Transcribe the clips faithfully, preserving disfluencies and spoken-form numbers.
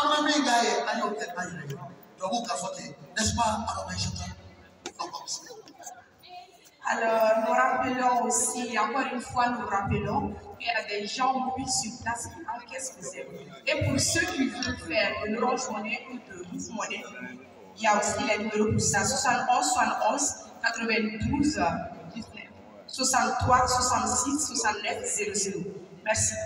Alors, nous rappelons aussi, encore une fois, nous rappelons qu'il y a des gens mobiles sur place qui encaissent les zéros. Et pour ceux qui veulent faire de l'Orange Money ou de Move Money, il y a aussi les numéros pour ça, soixante-onze soixante-onze quatre-vingt-douze dix-neuf, soixante-trois soixante-six soixante-neuf zéro zéro. Merci.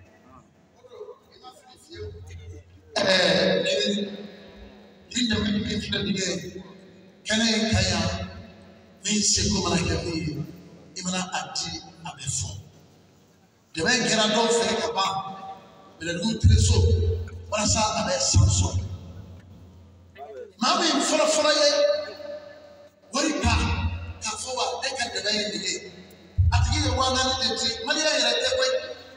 Min se ko mana kɛ min ye I mana a di a bɛ fɔ dɛmɛ kɛra dɔw fɛ ka ban bɛlɛdugu tile so walasa a bɛ san sɔrɔ maa min fɔlɔfɔlɔ ye wari ta k'a fɔ wa e ka dɛmɛ ye nin ye a tigi ye waa naani de di maliyɛn yɛrɛ tɛ koyi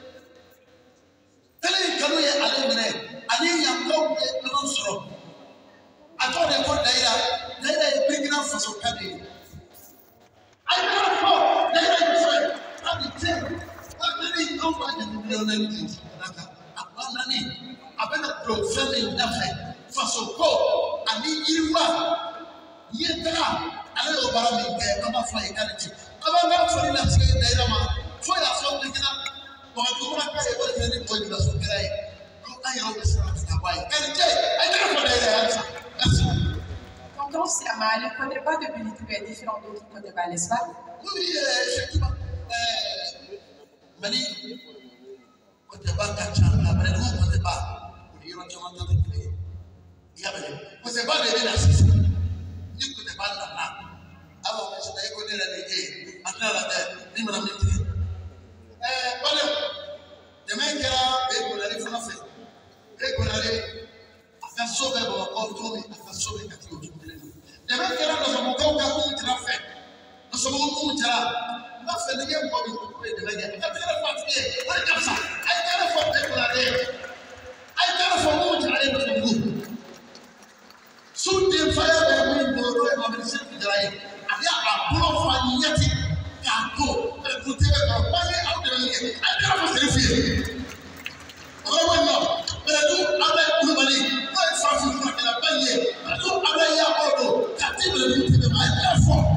kɛlɛ in kanu ye ale minɛ ani yankaw ye ɲɔgɔn sɔrɔ a tɔgɔ de ko dayira dayira ye Burkina Faso kan de ye. I never thought that I said, I'm the ten. I'm really over the million things. I'm running. I've been a professional nothing. For so cold, I need you one. Yet, I don't know about me there. I'm not flying energy. I'm not for the next day. For your something up. But I'm going to pay what you need to do. That's okay. I always ask the wife. And I never for the answer. That's all. Donc, c'est à le code de bas de Billy est différent d'autres codes de bas, n'est-ce pas? Oui, effectivement. Mani, code de bas, Kachan, après le code de bas, il y a un peu de clé. Il y a un peu de bas de l'assis. Il y a un bas de là. Alors, je vais écouter la légée. Maintenant, la tête, il m'a mis. Eh, voilà. Demain, il y a des collègues français. Des collègues. A sauver mon corps, a sauver la théorie. Les mecs qui sont dans mon corps, qui ont fait, nous sommes au bout de là. On a fait des gens pour nous aider. On a fait la fatigué. On est comme ça. On a fait la fatigué. On a fait la fatigué. Sous des fires de l'huile, on a fait la fatigué. Il y a un boulot magnétique. Il y a un coup. Il y a un coup. Il y a un coup. Il y a un coup. Il y a un coup. Il y a un coup. Mais nous, avec nous, nous sommes tous la paix. Nous, avec Yabodo, Katim, le but de Maïa fort.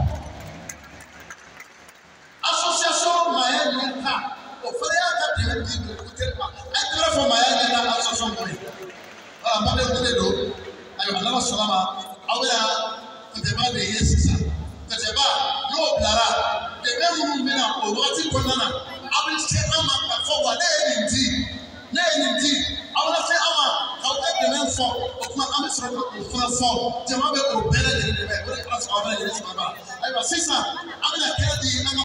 Association Maïa Neka, au frère de l'équipe de Koutelma, un téléphone Maïa Neka, association Maïa. Voilà, pas de Kouteldo, avec Madame Salama, Aouya, Koutelma de Yesisa, Koutelma, Yo Blara, de même Moumena, au Wati Konana, avec Sénama, la forward, et Indi. Ne dit, on a fait avant, on a fait même fort, on a fait un fort, tu m'as fait au bel et le bel, on a fait un bel et le bel. C'est ça, on a fait